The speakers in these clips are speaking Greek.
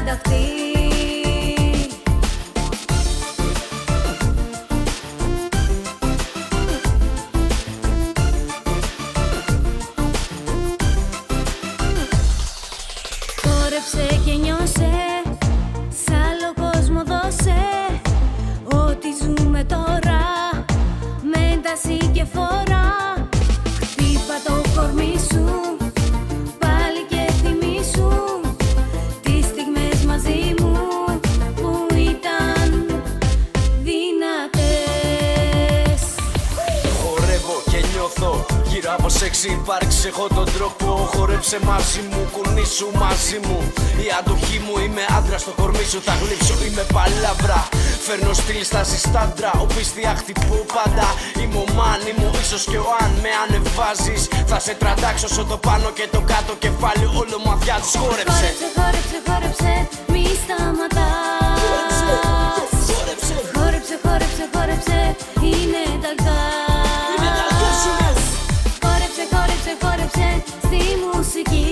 τρανταχτεί. Χόρεψε και νιώσε, σ' άλλο κόσμο δώσε. Ό,τι ζούμε τώρα με ένταση και φορά. Χτύπα το κορμί σου, πάλι και θυμήσου τις στιγμές μαζί μου που ήταν δυνατές. Χορεύω και νιώθω γύρω από σεξ υπάρξει. Έχω τον τρόπο, χορέψε μαζί μου, κουνήσου μαζί μου. Η αντοχή μου, είμαι άντρα στο κορμί σου. Θα γλύψω, είμαι παλάβρα. Φέρνω στυλ στα ζιστάντρα. Ο πίστια χτυπώ πάντα. Είμαι ο μάνι μου, ίσως και ο αν με ανεβάζεις. Θα σε τραντάξω στο το πάνω και το κάτω κεφάλι. Όλο μου αδειάζεις, χόρεψε. Χόρεψε, χόρεψε, μη σταματάς. Χόρεψε, χόρεψε, χόρεψε, είναι ταλκάς. Χόρεψε, χόρεψε, χόρεψε στη μουσική.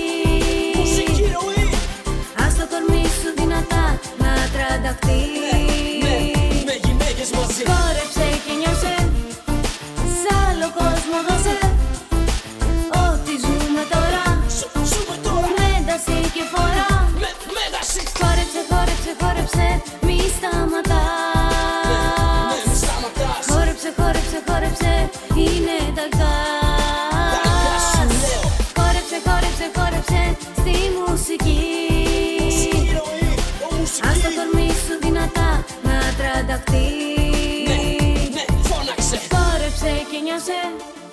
Ας το κορμί σου δυνατά να τρανταχτεί. Με γυναίκες μαζί. Χόρεψε και νιώσε, σ' άλλο κόσμο δώσε. Ό,τι ζούμε τώρα με ένταση και φορά. Χόρεψε, χόρεψε, χόρεψε, μη σταματάς. Χόρεψε, χόρεψε, χόρεψε, είναι ταλκάς. Χόρεψε, χόρεψε, χόρεψε στη μουσική. Ας το κορμί σου δυνατά να τρανταχτεί. Φώναξε. Χόρεψε και νιώσε.